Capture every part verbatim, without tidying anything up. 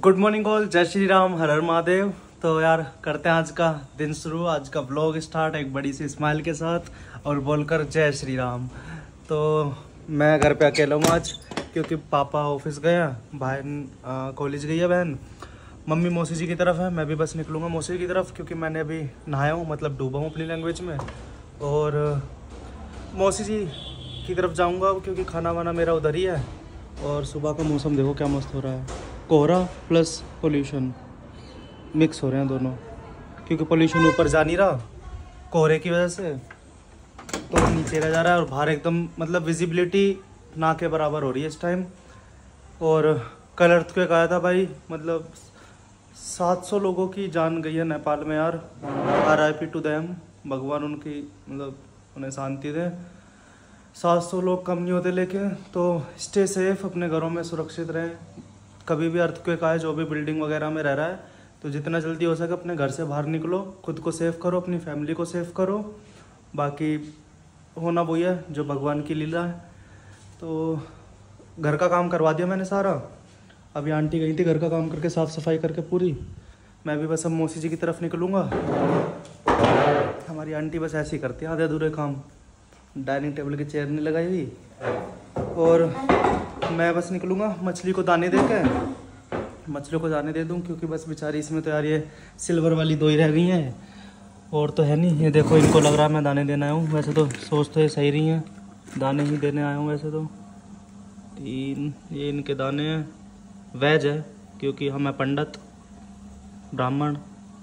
Good morning all, जय श्री राम, हर हर महादेव। तो यार करते हैं आज का दिन शुरू, आज का व्लॉग स्टार्ट एक बड़ी सी स्माइल के साथ और बोलकर जय श्री राम। तो मैं घर पे अकेला हूँ आज क्योंकि पापा ऑफिस गए, बहन कॉलेज गई है, बहन मम्मी मौसी जी की तरफ है। मैं भी बस निकलूँगा मौसी की तरफ क्योंकि मैंने अभी नहाया हूँ, मतलब डूबा हूँ अपनी लैंग्वेज में। और मौसी जी की तरफ जाऊँगा क्योंकि खाना वाना मेरा उधर ही है। और सुबह का मौसम देखो क्या मस्त हो रहा है, कोहरा प्लस पोल्यूशन मिक्स हो रहे हैं दोनों, क्योंकि पोल्यूशन ऊपर जा नहीं रहा कोहरे की वजह से, तो नीचे रह जा रहा है। और बाहर एकदम मतलब विजिबिलिटी ना के बराबर हो रही है इस टाइम। और कल अर्थक्वेक आया था भाई, मतलब सात सौ लोगों की जान गई है नेपाल में यार। R I P to them, भगवान उनकी मतलब उन्हें शांति दे। सात सौ लोग कम नहीं होते, लेकिन तो स्टे सेफ, अपने घरों में सुरक्षित रहें। कभी भी अर्थक्वेक आए, जो भी बिल्डिंग वगैरह में रह रहा है, तो जितना जल्दी हो सके अपने घर से बाहर निकलो, खुद को सेफ करो, अपनी फैमिली को सेफ करो। बाकी होना वही है जो भगवान की लीला है। तो घर का काम करवा दिया मैंने सारा, अभी आंटी गई थी घर का काम करके, साफ़ सफाई करके पूरी। मैं भी बस अब मौसी जी की तरफ निकलूँगा। हमारी आंटी बस ऐसे ही करती है आधे अधूरे काम, डाइनिंग टेबल की चेयर नहीं लगाई हुई। और मैं बस निकलूँगा मछली को दाने दे के, मछलियों को दाने दे दूँ क्योंकि बस बेचारी इसमें तो यार ये सिल्वर वाली दो ही रह गई हैं, और तो है नहीं। ये देखो इनको लग रहा है मैं दाने देने आया हूँ, वैसे तो सोच तो ये सही रही हैं, दाने ही देने आया हूँ वैसे तो। तीन ये इनके दाने हैं, वेज है क्योंकि हम है पंडित ब्राह्मण।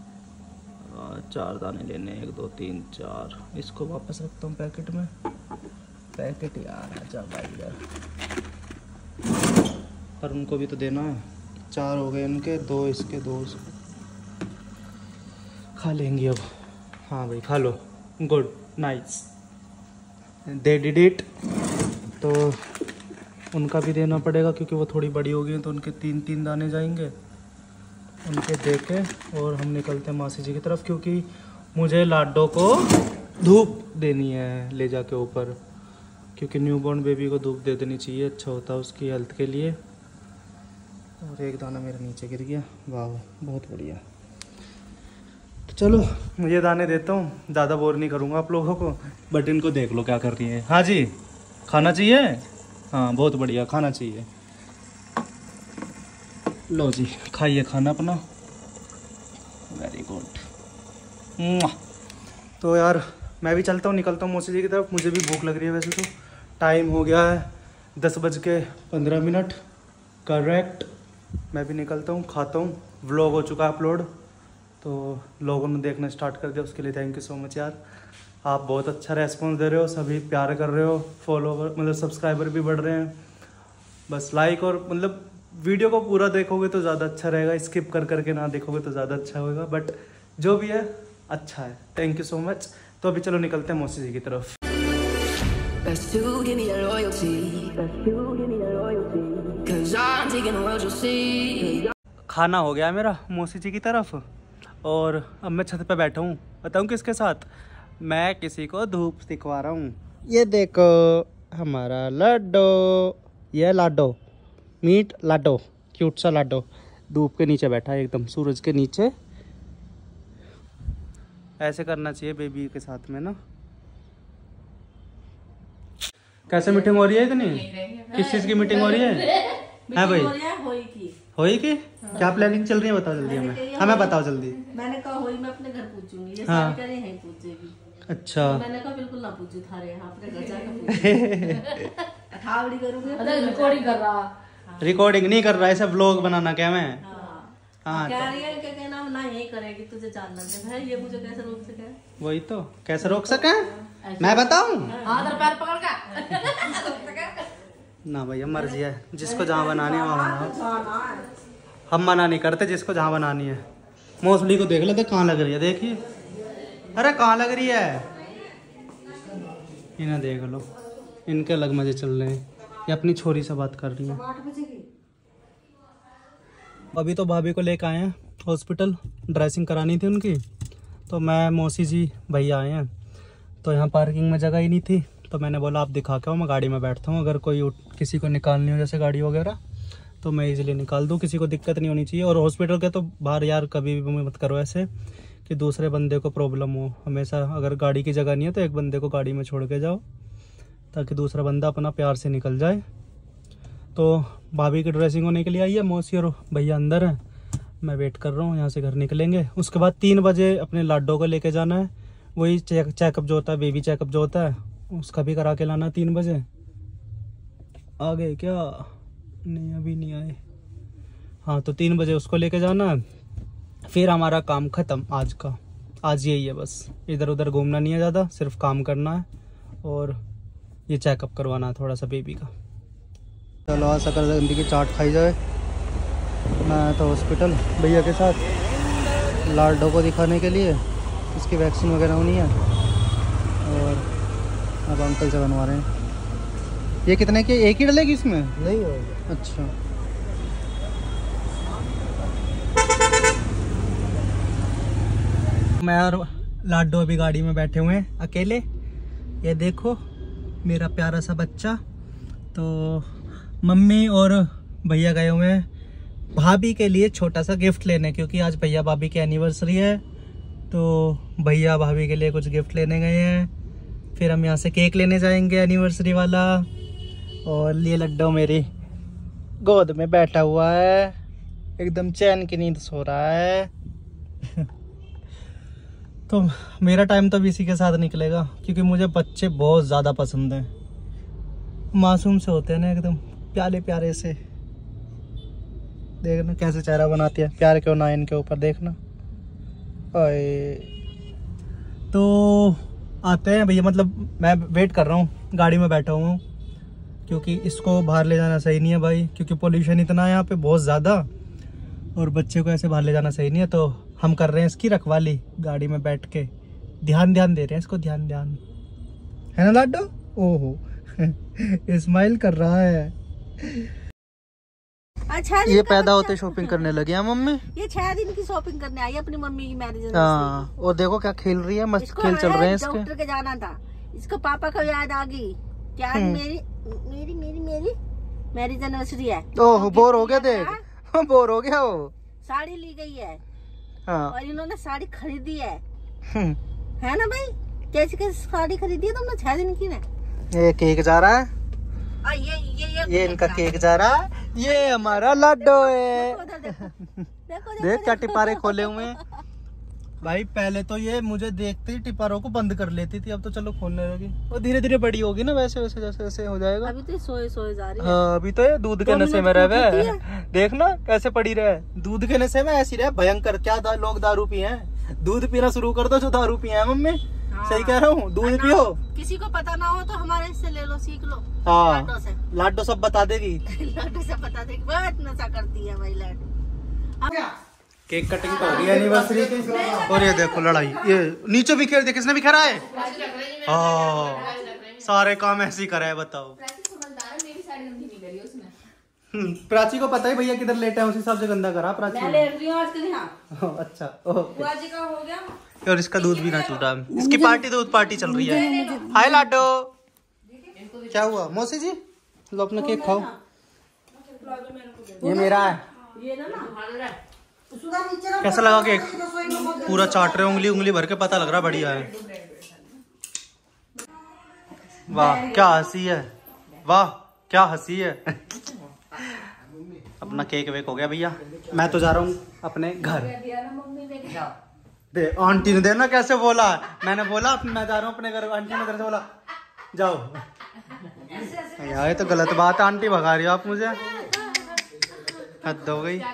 चार दाने लेने, एक दो तीन चार। इसको वापस रखता हूँ पैकेट में, पैकेट यार अच्छा भाई यार, पर उनको भी तो देना है। चार हो गए इनके, दो इसके, दो इसके। खा लेंगे अब। हाँ भाई खा लो, good nice, they did it. तो उनका भी देना पड़ेगा क्योंकि वो थोड़ी बड़ी हो गई हैं, तो उनके तीन तीन दाने जाएंगे, उनके देके और हम निकलते हैं मासी जी की तरफ क्योंकि मुझे लाडो को धूप देनी है ले जाके ऊपर, क्योंकि न्यूबॉर्न बेबी को धूप दे देनी चाहिए, अच्छा होता है उसकी हेल्थ के लिए। और एक दाना मेरे नीचे गिर गया, वाह बहुत बढ़िया। तो चलो मुझे दाने देता हूँ, ज़्यादा बोर नहीं करूँगा आप लोगों को, बट इनको देख लो क्या कर रही है। हाँ जी खाना चाहिए, हाँ बहुत बढ़िया खाना चाहिए। लो जी खाइए खाना अपना, वेरी गुड। तो यार मैं भी चलता हूँ, निकलता हूँ मौसी जी की तरफ, मुझे भी भूख लग रही है। वैसे तो टाइम हो गया है दस बज के पंद्रह मिनट करेक्ट। मैं भी निकलता हूँ, खाता हूँ। व्लॉग हो चुका है अपलोड, तो लोगों ने देखना स्टार्ट कर दिया, उसके लिए थैंक यू सो मच यार। आप बहुत अच्छा रेस्पॉन्स दे रहे हो, सभी प्यार कर रहे हो, फॉलोवर मतलब सब्सक्राइबर भी बढ़ रहे हैं। बस लाइक और मतलब वीडियो को पूरा देखोगे तो ज़्यादा अच्छा रहेगा, स्किप कर करके ना देखोगे तो ज़्यादा अच्छा होगा, बट जो भी है अच्छा है। Thank you so much. तो अभी चलो निकलते हैं मौसी जी की तरफ। खाना हो गया मेरा मौसी जी की तरफ, और अब मैं छत पे बैठा हूँ। बताऊँ किसके साथ? मैं किसी को धूप सिखवा रहा हूँ। ये देखो हमारा लाडो, ये लाडो मीट लाडो, क्यूट सा लाडो धूप के नीचे बैठा है, एकदम सूरज के नीचे। ऐसे करना चाहिए बेबी के साथ में ना। कैसे मीटिंग हो रही है इतनी? किस चीज की मीटिंग हो रही है? है भाई होई की हाँ। क्या प्लानिंग चल रही है बताओ जल्दी हमें, हमें बताओ जल्दी। मैंने कहा होई मैं अपने घर पूछूंगी, ये हाँ। सारी करें यहीं पूछेगी। अच्छा तो मैंने कहा बिल्कुल ना पूछू, थारे यहाँ अपने घर जाकर पूछूंगी। करूंगी रिकॉर्डिंग कर रहा, रिकॉर्डिंग नहीं कर रहा, ऐसा व्लॉग बनाना क्या मैं? हाँ कह रही है कि कहना ना यही करेगी, तुझे जानना है भाई, ये मुझे कैसे रोक सके? वही तो कैसे रोक सके मैं बताऊं? हाँ पैर पकड़ का ना भैया मर्जी है, जिसको जहाँ बनानी है वहाँ बनाओ, हम मना नहीं करते, जिसको जहाँ बनानी है। मौसली को देख लेते कहाँ लग रही है, देखिए अरे कहाँ लग रही है, इन्हें देख लो, इनके अलग मजे चल रहे हैं, ये अपनी छोरी से बात कर रही है। अभी तो भाभी को लेकर आए हैं हॉस्पिटल, ड्रेसिंग करानी थी उनकी, तो मैं मौसी जी भैया आए हैं, तो यहाँ पार्किंग में जगह ही नहीं थी, तो मैंने बोला आप दिखा के आओ, मैं गाड़ी में बैठता हूँ, अगर कोई किसी को निकालनी हो जैसे गाड़ी वगैरह तो मैं इजीली निकाल दूँ, किसी को दिक्कत नहीं होनी चाहिए। और हॉस्पिटल के तो बाहर यार कभी भी मत करो ऐसे कि दूसरे बंदे को प्रॉब्लम हो। हमेशा अगर गाड़ी की जगह नहीं है तो एक बंदे को गाड़ी में छोड़ के जाओ, ताकि दूसरा बंदा अपना प्यार से निकल जाए। तो भाभी की ड्रेसिंग होने के लिए आई है, मौसी और भैया अंदर है, मैं वेट कर रहा हूँ। यहाँ से घर निकलेंगे, उसके बाद तीन बजे अपने लाडो को लेके जाना है। वही चेक चेकअप जो होता है, बेबी चेकअप जो होता है, उसका भी करा के लाना तीन बजे। आ गए क्या? नहीं अभी नहीं आए। हाँ तो तीन बजे उसको लेके जाना है, फिर हमारा काम ख़त्म आज का। आज यही है बस, इधर उधर घूमना नहीं है ज़्यादा, सिर्फ काम करना है और ये चेकअप करवाना है थोड़ा सा बेबी का। चलो आज शकरकंदी की चाट खाई जाए। मैं तो हॉस्पिटल भैया के साथ लाडो को दिखाने के लिए, इसकी वैक्सीन वगैरह होनी है और अब अंकल से बनवा रहे हैं। ये कितने की एक ही डलेगी इसमें? नहीं होगा। अच्छा मैं और लाडो अभी गाड़ी में बैठे हुए हैं अकेले। ये देखो मेरा प्यारा सा बच्चा। तो मम्मी और भैया गए हुए हैं भाभी के लिए छोटा सा गिफ्ट लेने, क्योंकि आज भैया भाभी की एनिवर्सरी है। तो भैया भाभी के लिए कुछ गिफ्ट लेने गए हैं। फिर हम यहाँ से केक लेने जाएंगे एनिवर्सरी वाला। और ये लड्डू मेरी गोद में बैठा हुआ है, एकदम चैन की नींद सो रहा है। तो मेरा टाइम तो इसी के साथ निकलेगा, क्योंकि मुझे बच्चे बहुत ज़्यादा पसंद हैं। मासूम से होते हैं ना, एकदम प्यारे प्यारे से। देखना कैसे चेहरा बनाती है, प्यार क्यों ना इनके ऊपर, देखना। ओए तो आते हैं भैया, मतलब मैं वेट कर रहा हूँ, गाड़ी में बैठा हुआ हूँ, क्योंकि इसको बाहर ले जाना सही नहीं है भाई, क्योंकि पोल्यूशन इतना है यहाँ पे बहुत ज़्यादा, और बच्चे को ऐसे बाहर ले जाना सही नहीं है। तो हम कर रहे हैं इसकी रखवाली गाड़ी में बैठ के, ध्यान ध्यान दे रहे हैं इसको, ध्यान ध्यान, है ना लाडो? ओहो स्माइल कर रहा है। अच्छा ये पैदा होते शॉपिंग करने लगे हैं मम्मी। ये छह दिन की शॉपिंग करने आई अपनी मम्मी की मैरिज। हाँ और देखो क्या खेल रही है, मस्त खेल चल रहे हैं इसके। डॉक्टर के जाना था, इसको पापा को याद आ गई कि आज मेरी मेरी मेरी मेरी मैरिज एनिवर्सरी है। ओह बोर हो गया, देख बोर हो गया वो। साड़ी ली गई है। हाँ। और इन्होंने साड़ी खरीदी है, है ना भाई? कैसी कैसी साड़ी खरीदी है तुमने छह दिन की ने? ये केक जा रहा है। आ, ये ये ये, ये इनका केक जा रहा है, ये हमारा लड्डू है। देखो, देखो, देखो, देखो, देख क्या टिपारे खोले हुए हैं भाई। पहले तो ये मुझे देखते ही टिपारों को बंद कर लेती थी, अब तो चलो खोलने लगी। और धीरे धीरे बड़ी होगी ना, वैसे वैसे जैसे जैसे हो जाएगा। अभी तो सोए सोए जा रही है। हाँ अभी तो ये दूध के नशे में रहे, देखना कैसे पड़ी रहे, दूध के नशे में ऐसी रहे भयंकर। क्या दा, लोग दारू पिए हैं, दूध पीना शुरू कर दो जो दारू पिए हैं मम्मी। हाँ। सही कह रहा हूँ, दूध पियो। किसी को पता ना हो तो हमारे से ले लो, सीख लो। हाँ लाडो से, लाडो सब बता देगी। लाडो सब बता देगी, बहुत नशा करती है भाई लाडो। केक कटिंग तो हो रही है एनिवर्सरी की, और ये देखो लड़ाई, ये नीचे बिखेर दे, किसने बिखेरा है? हाँ सारे काम ऐसे ही करा है, बताओ। प्राची को पता है भैया किधर लेटा है, उसी हिसाब से गंदा करा प्राची। मैं लेट रही हूं आज के यहाँ। अच्छा ओके। प्राची का हो गया। और इसका दूध भी ना चल रहा है, इसकी पार्टी दूध पार्टी चल रही है। हाय लाडो, क्या हुआ मौसी जी? लो अपना केक खाओ। ये मेरा है। कैसा लगा केक? पूरा चाट रहे, उंगली उंगली भर के, पता लग रहा बढ़िया है। वाह क्या हंसी है, वाह क्या हंसी है। अपना केक वेक हो गया भैया, मैं तो जा रहा हूँ अपने घर। दे आंटी ने देना कैसे बोला, मैंने बोला मैं जा रहा हूँ अपने घर, आंटी ने इधर से बोला जाओ। यार ये तो गलत बात है, आंटी भगा रही हो आप मुझे, हद हो गई।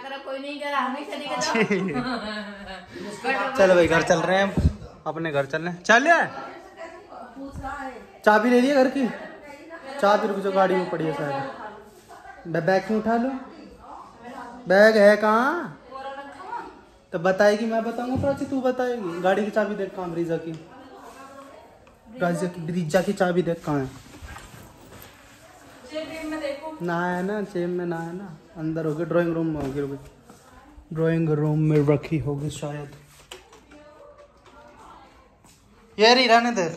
चलो भाई घर चल रहे हैं, अपने घर चल रहे हैं। चल चाबी ले लिया घर की, चाबी रुक जो गाड़ी में पड़ी है शायद। बैग क्यों उठा लो, बैग है कहाँ? तो बताएगी मैं बताऊंगा प्राची, तू बताएगी? गाड़ी की चाबी देख कहाँ, ब्रीजा की ब्रीजा की ब्रीजा की चाबी देख कहाँ है? ना है ना जेब में, ना है ना, अंदर होगी, ड्राइंग रूम में होगी, रुकी ड्राइंग रूम में रखी होगी शायद। ये रही, रहने दे।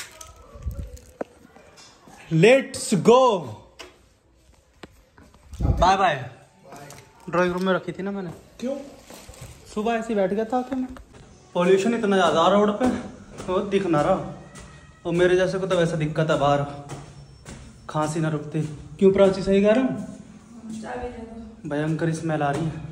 Let's go. Bye bye. Drawing room में रखी थी ना मैंने। क्यों? सुबह ऐसे बैठ गया था कि मैं, पॉल्यूशन इतना ज़्यादा रोड पे, वो दिख ना रहा, और मेरे जैसे को तो वैसा दिक्कत है, बाहर खांसी ना रुकती। क्यों प्राची, सही कह रहा हूँ? भयंकर स्मेल आ रही है।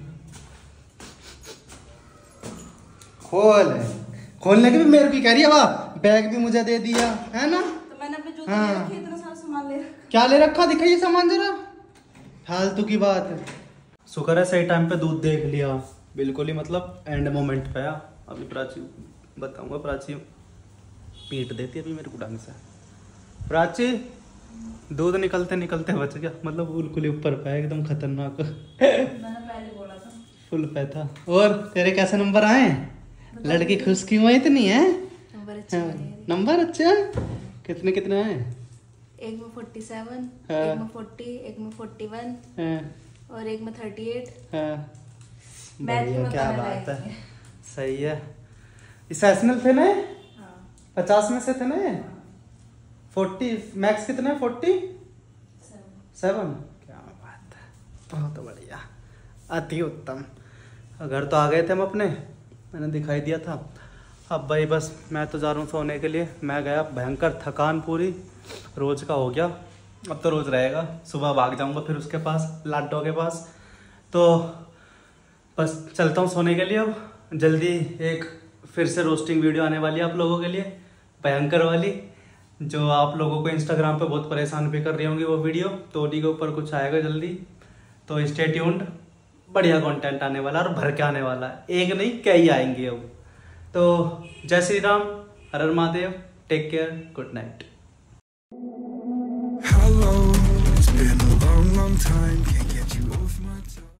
खोल खोलने की भी मेरे को कह रही है, वाह बैग भी मुझे दे दिया है ना। तो मैंने अपने जूते हाँ। ले रखे, इतना सारा सामान ले रखा। क्या ले रखा, दिखाइए सामान जरा, फालतू की बात है। शुक्र है सही टाइम पे दूध देख लिया, बिल्कुल ही मतलब एंड मोमेंट पे। अभी प्राची बताऊंगा, प्राची पीट देती है अभी मेरे को ढंग से। प्राची दूध निकलते निकलते बच गया, मतलब बिल्कुल ही ऊपर पे एकदम खतरनाक। मैंने पहले बोला था फुल पे था। और तेरे कैसे नंबर आए? लड़की खुश क्यों है इतनी है? नंबर अच्छे हाँ, नंबर अच्छे कितने कितने हैं? एक में फोर्टी सेवन, हाँ। एक में फोर्टी, एक में फोर्टी वन हाँ, और एक में थर्टी एट। हाँ। मैथ बढ़िया, में क्या पढ़ा बात है। है, सही है। सेशनल थे ना, हाँ। पचास में से थे ना, फोर्टी मैक्स कितना है? Forty seven. क्या बात है, बहुत बढ़िया, अति उत्तम। घर तो आ गए थे हम अपने, मैंने दिखाई दिया था। अब भाई बस मैं तो जा रहा हूँ सोने के लिए। मैं गया, भयंकर थकान पूरी रोज का हो गया, अब तो रोज रहेगा। सुबह भाग जाऊँगा फिर उसके पास, लाडो के पास। तो बस चलता हूँ सोने के लिए। अब जल्दी एक फिर से रोस्टिंग वीडियो आने वाली है आप लोगों के लिए, भयंकर वाली, जो आप लोगों को इंस्टाग्राम पे बहुत परेशान भी कर रही होंगी वो वीडियो। तो उन्हीं के ऊपर कुछ आएगा जल्दी, तो स्टे ट्यून्ड। बढ़िया कंटेंट आने वाला और भर के आने वाला है, एक नहीं कई आएंगे अब। तो जय श्री राम, हर हर Mahadev, take care, good night. Hello, it's been a long, long time, can't get you off my